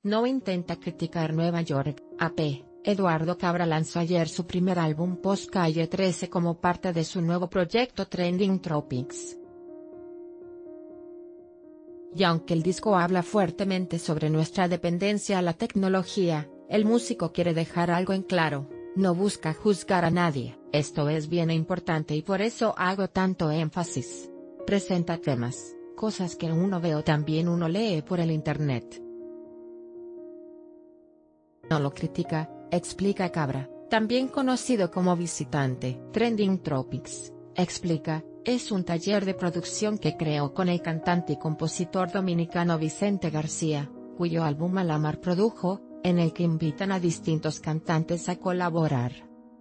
No intenta criticar Nueva York, AP. Eduardo Cabra lanzó ayer su primer álbum post Calle 13 como parte de su nuevo proyecto Trending Topics. Y aunque el disco habla fuertemente sobre nuestra dependencia a la tecnología, el músico quiere dejar algo en claro: no busca juzgar a nadie. Esto es bien importante y por eso hago tanto énfasis. Presenta temas, cosas que uno ve o también uno lee por el internet. No lo critica, explica Cabra, también conocido como Visitante. Trending Topics, explica, es un taller de producción que creó con el cantante y compositor dominicano Vicente García, cuyo álbum Alamar produjo, en el que invitan a distintos cantantes a colaborar.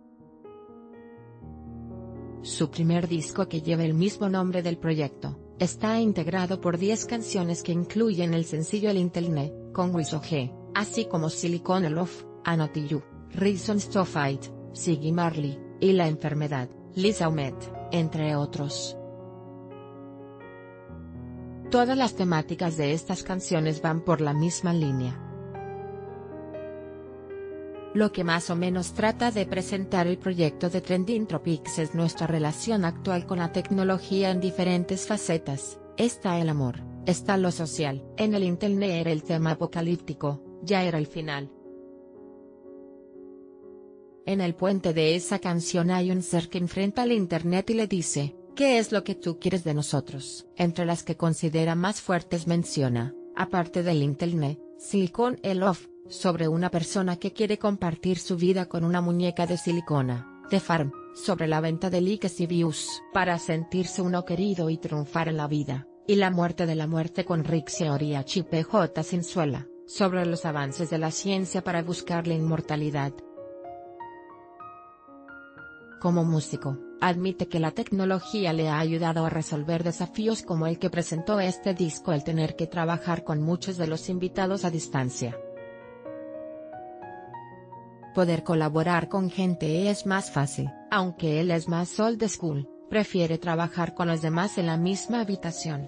Su primer disco, que lleva el mismo nombre del proyecto, está integrado por 10 canciones que incluyen el sencillo El Internet, con Wiso G, así como Silicon Love, Anotiyu, Reasons to Fight, Ziggy Marley, y La Enfermedad, Liza Humet, entre otros. Todas las temáticas de estas canciones van por la misma línea. Lo que más o menos trata de presentar el proyecto de Trending Topics es nuestra relación actual con la tecnología en diferentes facetas. Está el amor, está lo social. En el Internet era el tema apocalíptico, ya era el final. En el puente de esa canción hay un ser que enfrenta al Internet y le dice: ¿qué es lo que tú quieres de nosotros? Entre las que considera más fuertes menciona, aparte del Internet, Silicon Love, sobre una persona que quiere compartir su vida con una muñeca de silicona. The Farm, sobre la venta de likes y views para sentirse uno querido y triunfar en la vida. Y La muerte de la muerte con Rick Seoriach y PJ Sinzuela, sobre los avances de la ciencia para buscar la inmortalidad. Como músico, admite que la tecnología le ha ayudado a resolver desafíos como el que presentó este disco, el tener que trabajar con muchos de los invitados a distancia. Poder colaborar con gente es más fácil. Aunque él es más old school, prefiere trabajar con los demás en la misma habitación.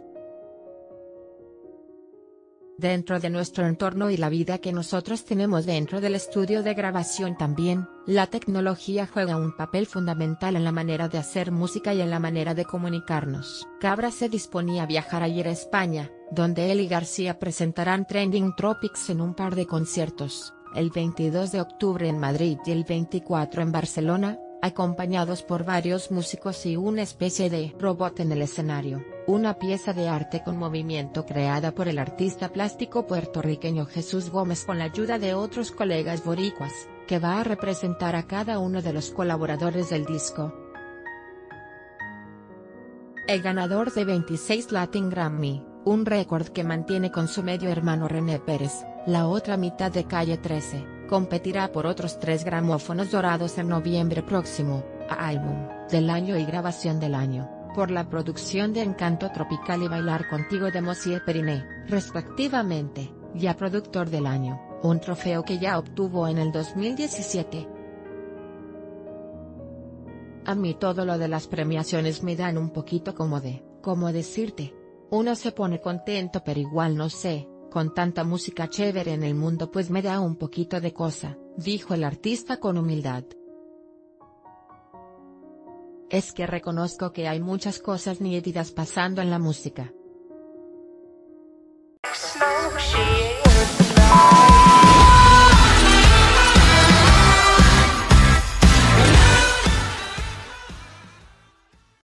Dentro de nuestro entorno y la vida que nosotros tenemos dentro del estudio de grabación también, la tecnología juega un papel fundamental en la manera de hacer música y en la manera de comunicarnos. Cabra se disponía a viajar ayer a España, donde él y García presentarán Trending Topics en un par de conciertos, el 22 de octubre en Madrid y el 24 en Barcelona, acompañados por varios músicos y una especie de robot en el escenario, una pieza de arte con movimiento creada por el artista plástico puertorriqueño Jesús Gómez con la ayuda de otros colegas boricuas, que va a representar a cada uno de los colaboradores del disco. El ganador de 26 Latin Grammy, un récord que mantiene con su medio hermano René Pérez, la otra mitad de Calle 13, competirá por otros 3 gramófonos dorados en noviembre próximo, a Álbum del Año y Grabación del Año, por la producción de Encanto Tropical y Bailar Contigo de Monsieur Periné, respectivamente, y a Productor del Año, un trofeo que ya obtuvo en el 2017. A mí todo lo de las premiaciones me dan un poquito como decirte. Uno se pone contento pero igual no sé, con tanta música chévere en el mundo pues me da un poquito de cosa, dijo el artista con humildad. Es que reconozco que hay muchas cosas nítidas pasando en la música,